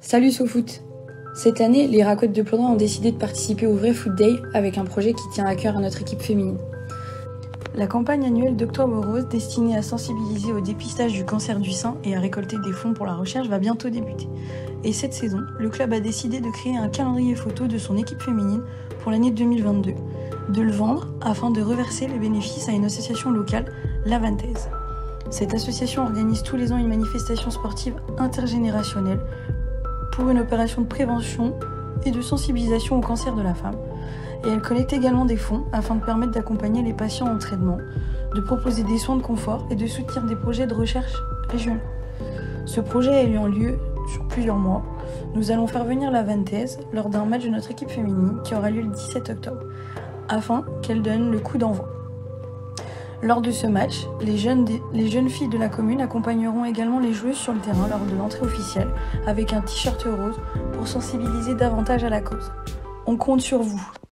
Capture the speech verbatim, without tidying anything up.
Salut SoFoot! Cette année, les Raccottes de Ploudrin ont décidé de participer au Vrai Foot Day avec un projet qui tient à cœur à notre équipe féminine. La campagne annuelle d'Octobre Rose, destinée à sensibiliser au dépistage du cancer du sein et à récolter des fonds pour la recherche, va bientôt débuter. Et cette saison, le club a décidé de créer un calendrier photo de son équipe féminine pour l'année deux mille vingt-deux, de le vendre afin de reverser les bénéfices à une association locale, l'Avantaise. Cette association organise tous les ans une manifestation sportive intergénérationnelle pour une opération de prévention et de sensibilisation au cancer de la femme. Et elle collecte également des fonds afin de permettre d'accompagner les patients en traitement, de proposer des soins de confort et de soutenir des projets de recherche régionaux. Ce projet ayant lieu sur plusieurs mois, nous allons faire venir l'Avantaise lors d'un match de notre équipe féminine qui aura lieu le dix-sept octobre, afin qu'elle donne le coup d'envoi. Lors de ce match, les jeunes, les jeunes filles de la commune accompagneront également les joueuses sur le terrain lors de l'entrée officielle avec un t-shirt rose pour sensibiliser davantage à la cause. On compte sur vous.